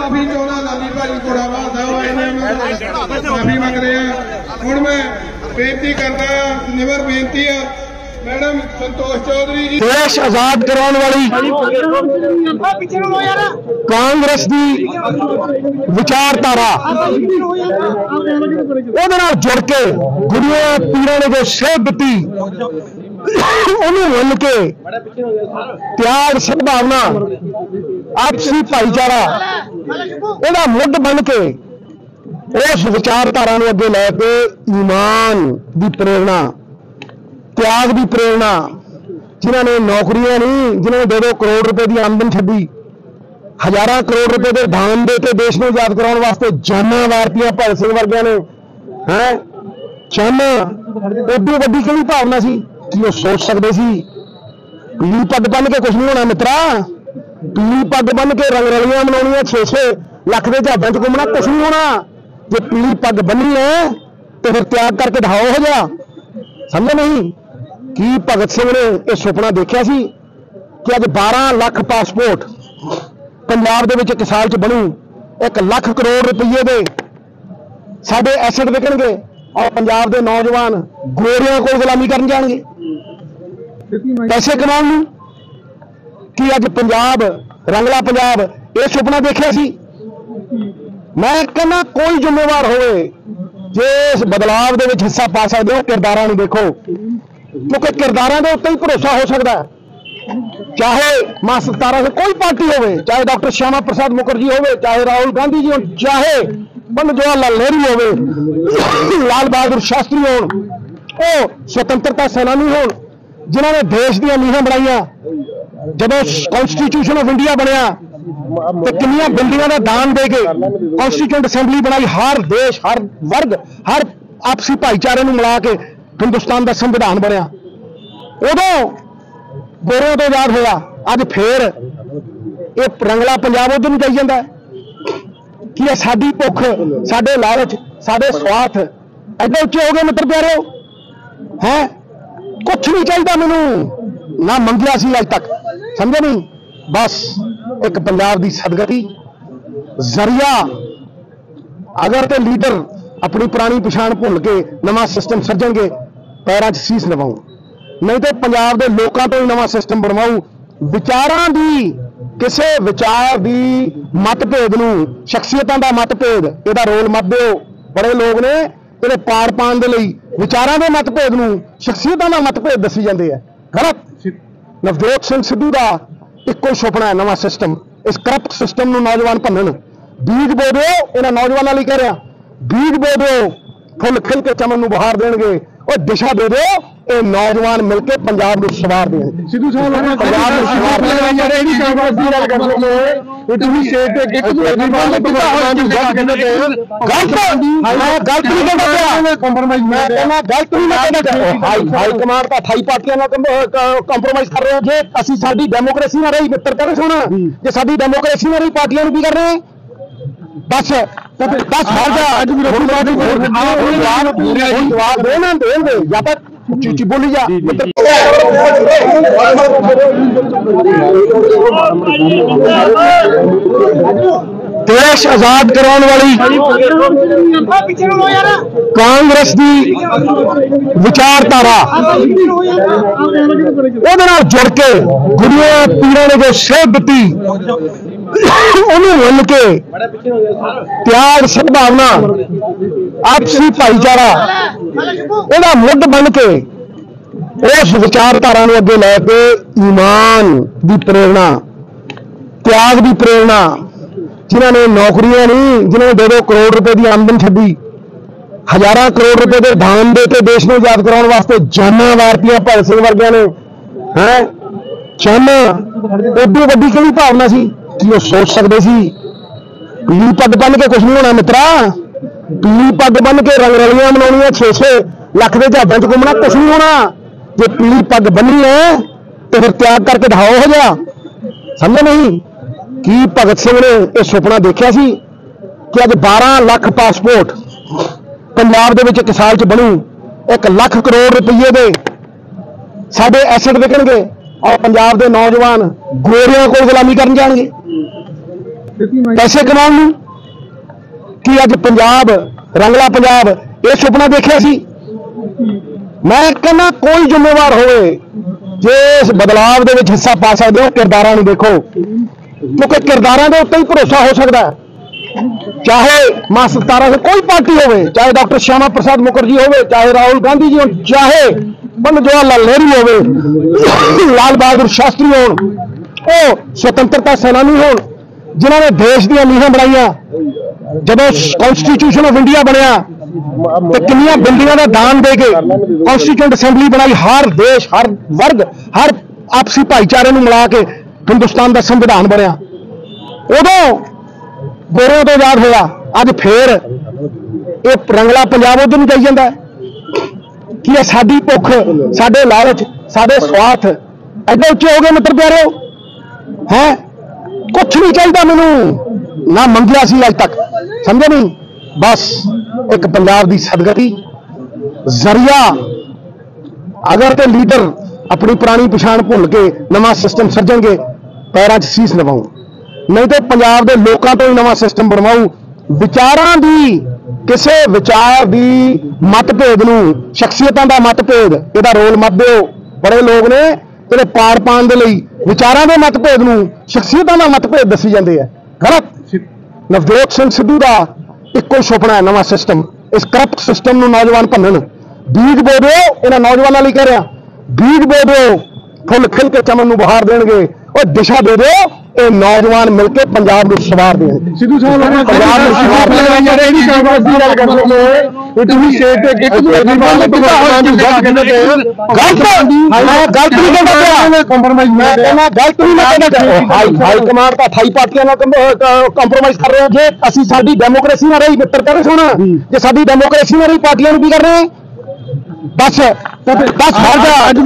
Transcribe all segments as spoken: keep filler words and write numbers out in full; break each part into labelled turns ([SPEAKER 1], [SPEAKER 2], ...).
[SPEAKER 1] माफी चाहना लाली भाजी घोड़ावा साहब माफी मंग रहे हैं। हुण मैं बेनती करता निवर बेनती है मैडम संतोष चौधरी जी
[SPEAKER 2] देश आजाद कराने वाली कांग्रेस की विचारधारा जुड़ के गुरुओं पीरों ने जो सेध दी मन के त्याग सद्भावना आपसी भाईचारा ओदा मुद्द बन के उस विचारधारा अगे लैके ईमान की प्रेरणा त्याग की प्रेरणा जिन्होंने नौकरियां नहीं जिन्होंने दो दो करोड़ रुपए की आमदन छड्डी हजारों करोड़ रुपए के दान दे के देश में आजाद कराने वास्ते जाना वारतियां भगत सिंह वर्गियां ने है जाना एडी वड्डी किहड़ी भावना सी कि वो सोच सकते सी पीली पग बन के कुछ नहीं होना मित्रा पीली पग बन के रंग रलियां मनाउणियां छे छे लख के जहाजां च घूमना कुछ नहीं होना जो पीली पग बनी है तो फिर त्याग करके दिखाओ हो जा समझ नहीं कि भगत सिंह ने यह सुपना देखा सी कि अज बारह लाख पासपोर्ट पंजाब दे विच एक साल च बनू एक लाख करोड़ रुपये दे साडे एसेट विकणगे और पंजाब दे नौजवान गोरियां को गुलामी करन जाणगे पैसे कमाउण नूं कि अज पंजाब रंगला पंजाब यह सुपना देखा सी। मैं कहना कोई जिम्मेवार होवे जे इस बदलाव दे विच हिस्सा पा सकते हो किरदारां नूं देखो क्योंकि किरदारां दे उत्ते ही भरोसा हो सकता है चाहे मां सतारा से कोई पार्टी होवे चाहे डॉक्टर श्यामा प्रसाद मुखर्जी होवे चाहे राहुल गांधी जी हो चाहे पंडित जवाहरलाल नेहरू होवे लाल बहादुर शास्त्री होण वो स्वतंत्रता सेनानी होण जिन्होंने देश दी नीहां बनाईयां जदों कॉन्स्टिट्यूशन ऑफ इंडिया बनया तो कितनी बिल्डिंगों का दान दे के कॉन्स्टिट्यूएंट असैंबली बनाई हर देश हर वर्ग हर आपसी भाईचारे नूं मिला के हिंदुस्तान का संविधान बनया उदों गोरियों तो आजाद होया अज फिर ये रंगला पंजाब उधर नहीं जाई जांदा कि यह साडी भुख साडे लालच साडे स्वार्थ एडे उच्चे हो गए मित्र प्यारे हैं कुछ नहीं चाहिए मैनू ना मंगिया सी अज तक समझे नहीं बस एक पंजाब की सदगति जरिया अगर तो लीडर अपनी पुरानी पछाण भुल के नवा सिस्टम सर्जणगे पैरों च सीस नवाऊ नहीं तो पंजाब के लोगों तो ही नवा सिस्टम बनवाऊ विचारां दी किसी विचार की मतभेद नूं शख्सियतां दा मतभेद इहदा रोल मत दिओ बड़े लोग ने इहदे पार पाण दे लई विचारां दे मतभेद नूं शख्सियतां दा मतभेद दसी जांदे आ गलत। नवजोत सिंह सिद्धू का इक्को ही सुपना है नवा सिस्टम इस करप्ट सिस्टम नूं नौजवान भन्नण बीज बो दो इन्हां नौजवानों लई कह रहा बीज बो दो फुल खिल के चमन नूं बहार देणगे और दिशा दे दो ये नौजवान मिलकर पंजाब को सवार देंगे सिद्धू साहब पंजाब को सवार हाईकमान तो अठाई पार्टियां कंप्रोमाइज कर रहे हैं जे असीं साडी डेमोक्रेसी ना रही मित्र कर सुना जे साडी डेमोक्रेसी ना रही पार्टियां की कर रहे हैं बस बस जवाब दे ना देंगे या तक चीची बोली जा देश आजाद कराने वाली कांग्रेस की विचारधारा जुड़ के गुरुओं पीरों ने जो सेध दी मन के त्याग सद्भावना आपसी भाईचारा ओदा मुद्द बन के उस विचारधारा अगे लैके ईमान की प्रेरणा त्याग की प्रेरणा जिन्होंने नौकरियां नहीं जिन्होंने दो दो करोड़ रुपए की आमदन छड्डी हजारों करोड़ रुपए के दान दे के देश में आजाद कराने वास्ते जाना वारतियां भगत सिंह वर्गियां ने है जाना एडी वड्डी किहड़ी भावना सी कि वो सोच सकते सी पीली पग बन के कुछ नहीं होना मित्रा पीली पग बन के रंग रलियां मनाउणियां छे छे लख के जहाजां च घूमना कुछ नहीं होना जो पीली पग बनी है तो फिर त्याग करके दिखाओ हो जा समझ नहीं कि भगत सिंह ने यह सुपना देखा सी कि अज बारह लाख पासपोर्ट पंजाब दे विच एक साल च बनू एक लाख करोड़ रुपये दे साडे एसेट विकणगे और पंजाब के नौजवान गोरियां को गुलामी करन जाणगे ਪੈਸੇ ਕਮਾਉਣ ਨੂੰ। ਕੀ ਅੱਜ ਪੰਜਾਬ ਰੰਗਲਾ ਪੰਜਾਬ ਇਹ ਸੁਪਨਾ ਦੇਖਿਆ ਸੀ? ਮੈਂ ਕਹਿੰਦਾ ਕੋਈ ਜ਼ਿੰਮੇਵਾਰ ਹੋਵੇ ਜੇ ਇਸ ਬਦਲਾਵ ਦੇ ਵਿੱਚ ਹਿੱਸਾ ਪਾ ਸਕਦੇ ਹੋ, ਕਿਰਦਾਰਾਂ ਨੂੰ ਦੇਖੋ, ਕਿਉਂਕਿ ਕਿਰਦਾਰਾਂ ਦੇ ਉੱਤੇ ਹੀ ਭਰੋਸਾ ਹੋ ਸਕਦਾ ਹੈ। ਚਾਹੇ ਮਾਂ ਸਤਾਰਾ से कोई पार्टी होवे, चाहे डॉक्टर श्यामा प्रसाद मुखर्जी होवे, चाहे राहुल गांधी जी हो, चाहे पंडित जवाहरलाल नेहरू होवे, लाल बहादुर शास्त्री होण, ਉਹ स्वतंत्रता सेनानी होण जिन्होंने देश ਦੀਆਂ ਨੀਹਾਂ ਬਣਾਈਆਂ। ਜਦੋਂ ਕਨਸਟੀਟਿਊਸ਼ਨ ਆਫ ਇੰਡੀਆ ਬਣਿਆ ਤੇ ਕਿੰਨੀਆਂ ਬਿਲਡਿੰਗਾਂ ਦਾ ਦਾਨ ਦੇ ਕੇ ਕਨਸਟੀਟਿਊਂਟ ਅਸੈਂਬਲੀ ਬਣਾਈ। ਹਰ ਦੇਸ਼, ਹਰ ਵਰਗ, ਹਰ ਆਪਸੀ ਭਾਈਚਾਰੇ ਨੂੰ ਮਿਲਾ ਕੇ ਹਿੰਦੁਸਤਾਨ ਦਾ ਸੰਵਿਧਾਨ ਬਣਿਆ। ਉਦੋਂ ਗੋਰਿਆਂ ਤੋਂ ਆਜ਼ਾਦ ਹੋਇਆ। ਅੱਜ ਫੇਰ ਇਹ ਰੰਗਲਾ ਪੰਜਾਬ ਉਧਰ ਨੂੰ ਜਾਈ ਜਾਂਦਾ। ਕੀ ਇਹ ਸਾਡੀ ਭੁੱਖ, ਸਾਡੇ ਲਾਲਚ, ਸਾਡੇ ਸਵਾਰਥ ਐਡੇ ਉੱਚੇ ਹੋ ਗਏ ਮਿੱਤਰ ਪਿਆਰਿਓ? ਹੈ ਕੁਛ ਨਹੀਂ ਚਾਹੀਦਾ ਮੈਨੂੰ, ਨਾ ਮੰਗਿਆ ਸੀ ਅੱਜ ਤੱਕ, ਸਮਝੇ ਨਹੀਂ? ਬਸ ਇੱਕ ਪੰਜਾਬ ਦੀ ਸਦਗਤੀ ਜ਼ਰੀਆ। ਅਗਰ ਤੇ ਲੀਡਰ ਆਪਣੀ ਪੁਰਾਣੀ ਪਛਾਣ ਭੁੱਲ ਕੇ ਨਵਾਂ ਸਿਸਟਮ ਸਿਰਜਣਗੇ, ਪੈਰਾਂ 'ਚ ਸੀਸ ਨਵਾਉ, ਨਹੀਂ ਤੇ ਪੰਜਾਬ ਦੇ ਲੋਕਾਂ ਤੋਂ ਹੀ ਨਵਾਂ ਸਿਸਟਮ ਬਣਵਾਉ। ਵਿਚਾਰਾਂ ਦੀ, ਕਿਸੇ ਵਿਚਾਰ ਦੀ ਮਤਭੇਦ ਨੂੰ, ਸ਼ਖਸੀਅਤਾਂ ਦਾ ਮਤਭੇਦ, ਇਹਦਾ ਰੋਲ ਮਤ ਦਿਓ। ਬੜੇ ਲੋਕ ਨੇ ਜਿਹੜੇ ਪਾੜ ਪਾਉਣ ਦੇ ਲਈ ਵਿਚਾਰਾਂ ਦੇ ਮਤਭੇਦ ਨੂੰ ਸ਼ਖਸੀਅਤਾਂ ਦਾ ਮਤਭੇਦ ਦੱਸੀ ਜਾਂਦੇ ਆ, ਗਲਤ। ਨਵਜੋਤ ਸਿੰਘ ਸਿੱਧੂ ਦਾ ਇੱਕੋ ਸੁਪਨਾ ਹੈ ਨਵਾਂ ਸਿਸਟਮ। ਇਸ ਕਰਪਟ ਸਿਸਟਮ ਨੂੰ ਨੌਜਵਾਨ ਭੰਨਣ। ਬੀਜ ਬੋ ਦਿਓ, ਇਹਨਾਂ ਨੌਜਵਾਨਾਂ ਲਈ ਕਹਿ ਰਿਹਾ, ਬੀਜ ਬੋ ਦਿਓ, ਫੁੱਲ ਖਿਲ ਕੇ ਚਮਨ ਨੂੰ ਬਹਾਰ ਦੇਣਗੇ। ਉਹ ਦਿਸ਼ਾ ਦੇ ਦਿਓ, ਇਹ ਨੌਜਵਾਨ ਮਿਲ ਕੇ ਪੰਜਾਬ ਨੂੰ ਸਵਾਰ ਦੇਣ। ਸਿੱਧੂ ਸਾਹਿਬ ਪੰਜਾਬ ਨੂੰ ਸਵਾਰ ਦੇਣ। ਇਹ ਕਾਂਗਰਸ ਦੀ ਗੱਲ ਕਰਦੇ ਨੇ, ਇਹ ਤੁਸੀਂ ਸਟੇਟ ਤੇ ਇੱਕ ਦੂਜੇ ਦੀ ਗੱਲ ਕਹਿੰਦੇ ਤੇ ਗਲਤ ਮੈਂ ਗਲਤ ਨਹੀਂ ਕਹਿੰਦਾ ਪਿਆ, ਕੰਪਰੋਮਾਈਜ਼ ਮੈਂ ਕਹਿੰਦਾ ਗਲਤ ਨਹੀਂ ਮੈਂ ਕਹਿੰਦਾ। ਹਾਈ ਹਾਈ ਕਮਾਂਡ ਤਾਂ ਅਠਾਈ ਪਾਰਟੀਆਂ ਨਾਲ ਕੰਪਰੋਮਾਈਜ਼ ਕਰ ਰਹੇ ਹੋ। ਜੇ ਅਸੀਂ ਸਾਡੀ ਡੈਮੋਕ੍ਰੇਸੀ ਨਾ ਰਹੀ ਮਿੱਤਰ ਕਹਿੰਦੇ ਸੁਣ, ਜੇ ਸਾਡੀ ਡੈਮੋਕ੍ਰੇਸੀ ਨਾ ਰਹੀ ਪਾਰਟੀਆਂ ਨੂੰ ਕੀ ਕਰ ਰਹੇ? ਬਸ ਬਸ ਹਰ ਜਾ ਅੱਜ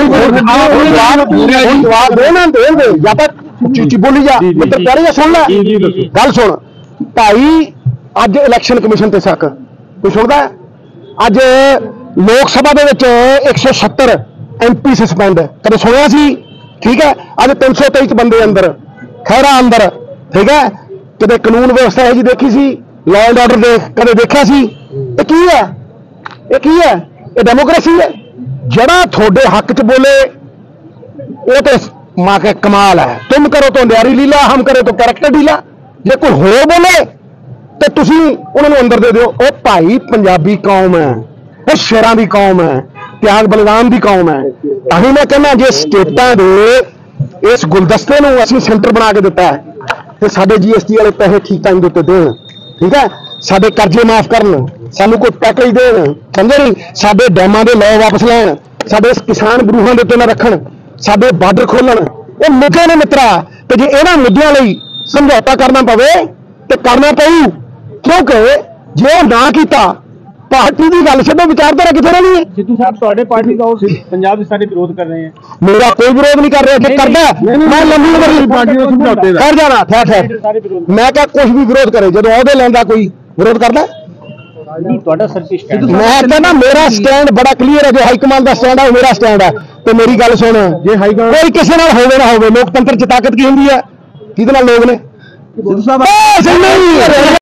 [SPEAKER 2] ਜਵਾਬ ਦੇ ਨਾ ਦੇਣ ਦੇ, ਜਾਂ ਤਾਂ ਚੀਚੀ ਬੋਲੀ ਜਾ। ਮਿੱਤਰ ਪਿਆਰੇ ਸੁਣ ਲੈ ਗੱਲ, ਸੁਣ ਭਾਈ। ਅੱਜ ਇਲੈਕਸ਼ਨ ਕਮਿਸ਼ਨ ਤੇ ਸ਼ੱਕ, ਕੋਈ ਸੁਣਦਾ? ਅੱਜ ਲੋਕ ਸਭਾ ਦੇ ਵਿੱਚ ਇੱਕ ਸੌ ਸੱਤਰ ਐਮ ਪੀ ਸਸਪੈਂਡ, ਕਦੇ ਸੁਣਿਆ ਸੀ? ਠੀਕ ਹੈ, ਅੱਜ ਤਿੰਨ ਸੌ ਤੇਈ ਬੰਦੇ ਅੰਦਰ, ਖਹਿਰਾ ਅੰਦਰ, ਠੀਕ ਹੈ। ਕਦੇ ਕਾਨੂੰਨ ਵਿਵਸਥਾ ਇਹ ਜੀ ਦੇਖੀ ਸੀ? ਲਾਅ ਐਂਡ ਆਰਡਰ ਦੇ ਕਦੇ ਦੇਖਿਆ ਸੀ? ਇਹ ਕੀ ਹੈ? ਇਹ ਕੀ ਹੈ? ਇਹ ਡੈਮੋਕ੍ਰੇਸੀ ਹੈ? ਜਿਹੜਾ ਤੁਹਾਡੇ ਹੱਕ 'ਚ ਬੋਲੇ ਉਹ ਤੇ ਮਾਂ ਕੇ ਕਮਾਲ ਹੈ। ਤੁਮ ਕਰੋ तो न्यारी लीला, हम करे तो कैरेक्टर ढीला। ਜੇ ਕੋਈ ਹੋਰ ਬੋਲੇ ਤੇ ਤੁਸੀਂ ਉਹਨਾਂ ਨੂੰ ਅੰਦਰ ਦੇ ਦਿਓ। ਉਹ ਭਾਈ ਪੰਜਾਬੀ ਕੌਮ ਹੈ, ਉਹ ਸ਼ੇਰਾਂ ਦੀ ਕੌਮ ਹੈ, ਤਿਆਗ ਬਲਿਦਾਨ ਦੀ ਕੌਮ ਹੈ। ਤਾਂ ਹੀ ਮੈਂ ਕਹਿੰਦਾ ਜੇ ਸਟੇਟਾਂ ਦੇ ਇਸ ਗੁਲਦਸਤੇ ਨੂੰ ਅਸੀਂ ਸੈਂਟਰ ਬਣਾ ਕੇ ਦਿੱਤਾ ਹੈ ਤੇ ਸਾਡੇ ਜੀ ਐਸ ਟੀ ਵਾਲੇ ਪੈਸੇ ਠੀਕ ਟਾਈਮ ਦੇ ਉੱਤੇ ਦੇਣ, ਠੀਕ ਹੈ। ਸਾਡੇ ਕਰਜ਼ੇ ਮਾਫ ਕਰਨ, ਸਾਨੂੰ ਕੋਈ ਪੈਕੇਜ ਦੇਣ, ਸਮਝੇ ਨਹੀਂ? ਸਾਡੇ ਡੈਮਾਂ ਦੇ ਲਾਅ ਵਾਪਸ ਲੈਣ, ਸਾਡੇ ਕਿਸਾਨ ਬਰੂਹਾਂ ਦੇ ਉੱਤੇ ਨਾ ਰੱਖਣ, ਸਾਡੇ ਬਾਰਡਰ ਖੋਲਣ। ਇਹ ਮੁੱਦੇ ਨੇ ਮਿੱਤਰਾ, ਤੇ ਜੇ ਇਹਨਾਂ ਮੁੱਦਿਆਂ ਲਈ ਸਮਝੌਤਾ ਕਰਨਾ ਪਵੇ ਤੇ ਕਰਨਾ ਪਊ, ਕਿਉਂਕਿ ਜੇ ਉਹ ਨਾ ਕੀਤਾ ਪਾਰਟੀ ਦੀ ਗੱਲ ਛੱਡੋ, ਵਿਚਾਰਧਾਰਾ ਕਿੱਥੇ ਰਹਿਣੀ ਹੈ? ਸਿੱਧੂ ਸਾਹਿਬ ਤੁਹਾਡੇ ਪਾਰਟੀ ਦਾ ਪੰਜਾਬ ਦੇ ਸਾਰੇ ਵਿਰੋਧ ਕਰ ਰਹੇ ਹੈ। ਮੇਰਾ ਕੋਈ ਵਿਰੋਧ ਨਹੀਂ ਕਰ ਰਿਹਾ, ਜੇ ਕਰਦਾ ਮੈਂ ਲੰਬੀ ਉਮਰ ਪਾਰਟੀ ਨੂੰ ਸਮਝੌਤੇ ਦਾ ਕਰ ਜਾਣਾ। ਠਹਿਰ ਠਹਿਰ, ਮੈਂ ਕਿਹਾ ਕੁਝ ਵੀ ਵਿਰੋਧ ਕਰੇ, ਜਦੋਂ ਅਹੁਦੇ ਲੈਂਦਾ ਕੋਈ ਵਿਰੋਧ ਕਰਦਾ? ਤੁਹਾਡਾ ਮੈਂ ਕਹਿੰਦਾ ਮੇਰਾ ਸਟੈਂਡ ਬੜਾ ਕਲੀਅਰ ਹੈ। ਜੋ ਹਾਈ ਕਮਾਂਡ ਦਾ ਸਟੈਂਡ ਹੈ ਉਹ ਮੇਰਾ ਸਟੈਂਡ ਹੈ। ਤੇ ਮੇਰੀ ਗੱਲ ਸੁਣ, ਜੇ ਹਾਈ ਕਮਾਂਡ ਕੋਈ ਕਿਸੇ ਨਾਲ ਹੋਵੇ ਨਾ ਹੋਵੇ, ਲੋਕਤੰਤਰ 'ਚ ਤਾਕਤ ਕੀ ਹੁੰਦੀ ਹੈ? ਕਿਹਦੇ ਨਾਲ ਲੋਕ ਨੇ?